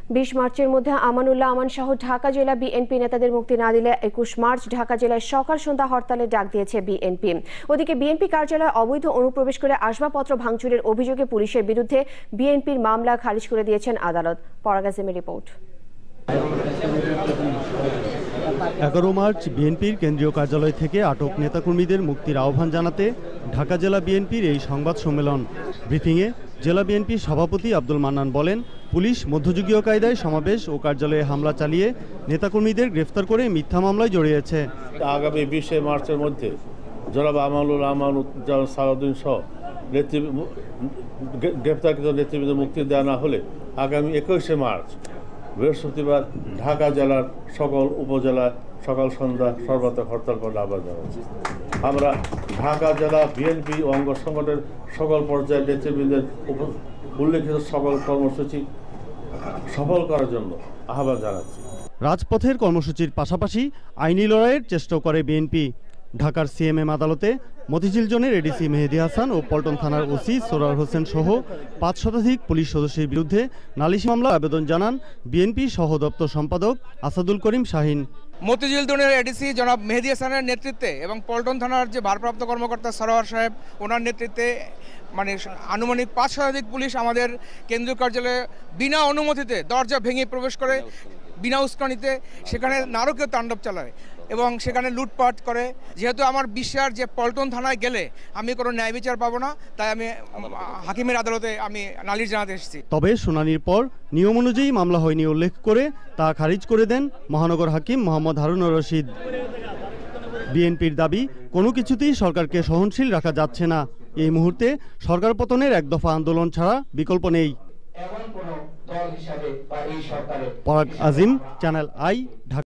20 মার্চের মধ্যে আমানুল্লাহ আমান সহ ঢাকা জেলা বিএনপি নেতাদের মুক্তি না দিলে 21 মার্চ ঢাকা জেলায় সকাল সন্ধ্যা হরতালের ডাক দিয়েছে বিএনপি। ওদিকে বিএনপি কার্যালয়ে অবৈধ অনুপ্রবেশ করে আসবাবপত্র ভাঙচুরের অভিযোগে পুলিশের বিরুদ্ধে বিএনপির মামলা খারিজ করে দিয়েছেন আদালত। পরাগ আজিমের রিপোর্ট। 11 মার্চ বিএনপির কেন্দ্রীয় কার্যালয় থেকে আটক নেতাকর্মীদের মুক্তির আহ্বান জানাতে ঢাকা জেলা বিএনপির এই সংবাদ সম্মেলন। ব্রিফিংয়ে জেলা বিএনপির সভাপতি আব্দুল মান্নান বলেন, পুলিশ মধ্যযুগীয় কায়দায় সমাবেশ ও কার্যালয়ে হামলা চালিয়ে নেতাকর্মীদের গ্রেফতার করে মিথ্যা মামলায় জড়িয়েছে। আগামী 20 মার্চের মধ্যে জনাব আমানুল আমান সালাউদ্দিন সহ গ্রেফতারকৃত নেতৃবৃন্দ মুক্তি দেওয়া না হলে আগামী 21 মার্চ বৃহস্পতিবার ঢাকা জেলার সকল উপজেলা সকাল সন্ধ্যা সর্বাত্মক হরতাল করার আহ্বান জানাচ্ছি। আমরা ঢাকা জেলা বিএনপি ও অঙ্গ সংগঠনের সকল পর্যায়ের নেতৃবৃন্দের উল্লেখিত সকল কর্মসূচি সফল করার জন্য আহ্বান জানাচ্ছি। রাজপথের কর্মসূচির পাশাপাশি আইনি লড়াইয়ের চেষ্টা করে বিএনপি। ঢাকার সিএমএম আদালতে মতিঝিল জোনের এডিসি মেহেদী হাসান ও পল্টন থানার ওসি সোরার হোসেন সহ 5 শতাধিক পুলিশ সদস্যের বিরুদ্ধে নালিশি মামলা আবেদন জানান বিএনপি সহ দপ্তর সম্পাদক আসাদুল করিম শাহিন। মতিঝিল জোনের এডিসি জনাব মেহেদী হাসানের নেতৃত্বে এবং পল্টন থানার যে ভারপ্রাপ্ত কর্মকর্তা সরোয়ার সাহেব ওনার নেতৃত্বে আনুমানিক 5 শতাধিক পুলিশ আমাদের কেন্দ্রীয় কার্যালয়ে বিনা অনুমতিতে দরজা ভেঙে প্রবেশ করে বিনা উস্কানিতে সেখানে নারকীয় তাণ্ডব চালায় এবং সেখানে লুটপাট করে। যেহেতু আমার বিশ্বাস যে পল্টন থানায় গেলে আমি কোনো ন্যায় বিচার পাবো না, তাই আমি হাকিমের আদালতে আমি নালিশ জানাতে এসেছি। তবে শুনানির পর নিয়ম অনুযায়ী মামলা হয়নি উল্লেখ করে তা খারিজ করে দেন মহানগর হাকিম মোহাম্মদ হারুনুর রশিদ। বিএনপির দাবি, কোনো কিছুতেই সরকারকে সহনশীল রাখা যাচ্ছে না। এই মুহূর্তে সরকার পতনের এক দফা আন্দোলন ছাড়া বিকল্প নেই। পরাগ আজিম, চ্যানেল আই, ঢাকা।